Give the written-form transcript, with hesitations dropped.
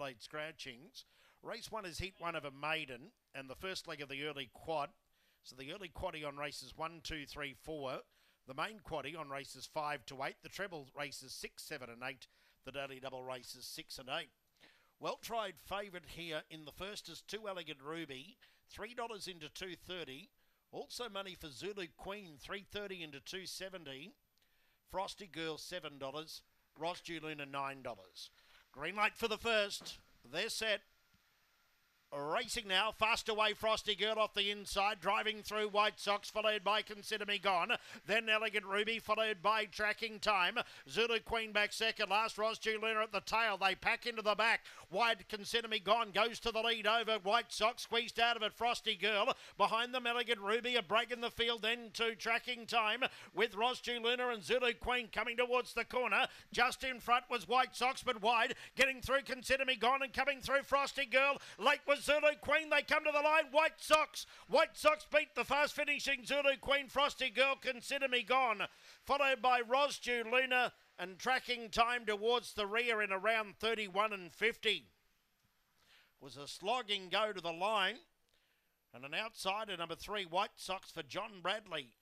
late scratchings. Race 1 is heat 1 of a maiden and the first leg of the early quad. So the early quaddie on races 1, 2, 3, 4. The main quaddie on races 5 to 8. The treble races 6, 7 and 8. The daily double races 6 and 8. Well tried favourite here in the first is 2 Elegant Ruby, $3 into 230. Also money for Zulu Queen, $3.30 into 270. Frosty Girl, $7. Ross Juluna, $9. Green light for the first. They're set. Racing now, fast away Frosty Girl off the inside, driving through White Sox, followed by Consider Me Gone, then Elegant Ruby, followed by Tracking Time. Zulu Queen back second, last Ross Juluna at the tail, they pack into the back. Wide Consider Me Gone goes to the lead over White Sox, squeezed out of it Frosty Girl. Behind them Elegant Ruby, a break in the field, then to Tracking Time with Ross Juluna and Zulu Queen coming towards the corner. Just in front was White Sox, but wide, getting through Consider Me Gone and coming through Frosty Girl. Late was Zulu Queen, they come to the line, White Sox beat the fast finishing Zulu Queen, Frosty Girl, Consider Me Gone, followed by Ross Juluna and Tracking Time towards the rear in around 31 and 50. Was a slogging go to the line, and an outsider, number 3, White Sox for John Bradley.